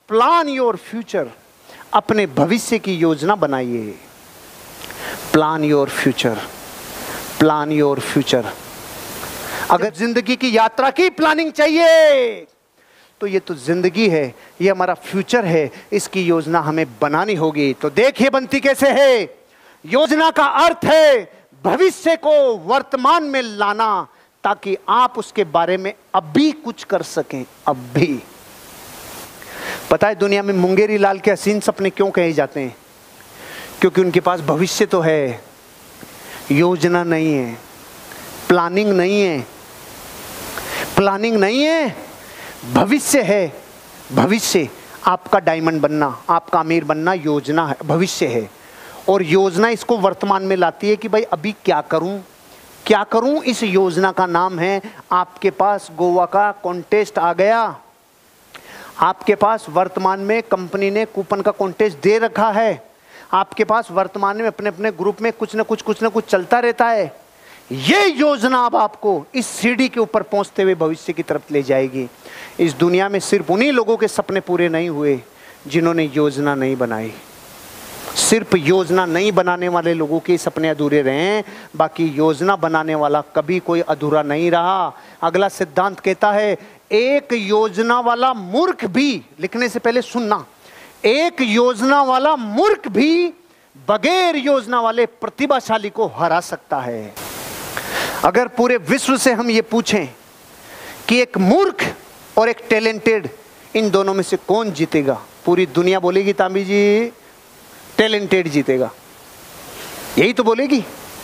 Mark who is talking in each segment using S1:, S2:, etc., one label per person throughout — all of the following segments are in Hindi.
S1: प्लान योर फ्यूचर, अपने भविष्य की योजना बनाइए। Plan your future, plan your future. अगर जिंदगी की यात्रा की प्लानिंग चाहिए तो ये तो जिंदगी है, ये हमारा फ्यूचर है, इसकी योजना हमें बनानी होगी। तो देखिए बनती कैसे है। योजना का अर्थ है भविष्य को वर्तमान में लाना, ताकि आप उसके बारे में अभी कुछ कर सकें। अभी पता है दुनिया में मुंगेरी लाल के हसीन सपने क्यों कहे जाते हैं? क्योंकि उनके पास भविष्य तो है, योजना नहीं है, प्लानिंग नहीं है। प्लानिंग नहीं है, भविष्य है। भविष्य आपका डायमंड बनना, आपका अमीर बनना योजना है, भविष्य है। और योजना इसको वर्तमान में लाती है कि भाई अभी क्या करूं, क्या करूं। इस योजना का नाम है, आपके पास गोवा का कॉन्टेस्ट आ गया, आपके पास वर्तमान में कंपनी ने कूपन का कॉन्टेस्ट दे रखा है, आपके पास वर्तमान में अपने अपने ग्रुप में कुछ ना कुछ चलता रहता है। ये योजना अब आपको इस सीढ़ी के ऊपर पहुंचते हुए भविष्य की तरफ ले जाएगी। इस दुनिया में सिर्फ उन्हीं लोगों के सपने पूरे नहीं हुए जिन्होंने योजना नहीं बनाई। सिर्फ योजना नहीं बनाने वाले लोगों के सपने अधूरे रहे हैं, बाकी योजना बनाने वाला कभी कोई अधूरा नहीं रहा। अगला सिद्धांत कहता है एक योजना वाला मूर्ख भी, लिखने से पहले सुनना, एक योजना वाला मूर्ख भी बगैर योजना वाले प्रतिभाशाली को हरा सकता है। अगर पूरे विश्व से हम ये पूछें कि एक मूर्ख और एक टैलेंटेड, इन दोनों में से कौन जीतेगा, पूरी दुनिया बोलेगी तांबी जी टैलेंटेड जीतेगा, यही तो बोलेगी।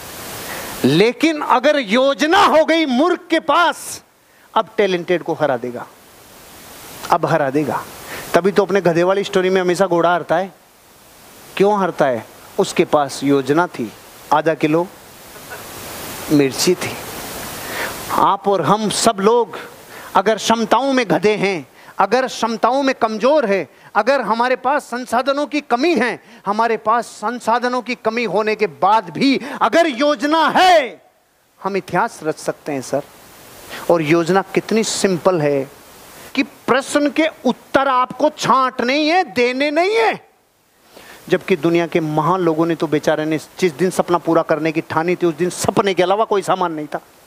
S1: लेकिन अगर योजना हो गई मूर्ख के पास, अब टैलेंटेड को हरा देगा, अब हरा देगा। तभी तो अपने गधे वाली स्टोरी में हमेशा घोड़ा हारता है। क्यों हारता है? उसके पास योजना थी, आधा किलो मिर्ची थी। आप और हम सब लोग अगर क्षमताओं में गधे हैं, अगर क्षमताओं में कमजोर है, अगर हमारे पास संसाधनों की कमी है, हमारे पास संसाधनों की कमी होने के बाद भी अगर योजना है, हम इतिहास रच सकते हैं सर। और योजना कितनी सिंपल है कि प्रश्न के उत्तर आपको छांटने ही है, देने नहीं है। जबकि दुनिया के महान लोगों ने तो बेचारे ने जिस दिन सपना पूरा करने की ठानी थी, उस दिन सपने के अलावा कोई सामान नहीं था।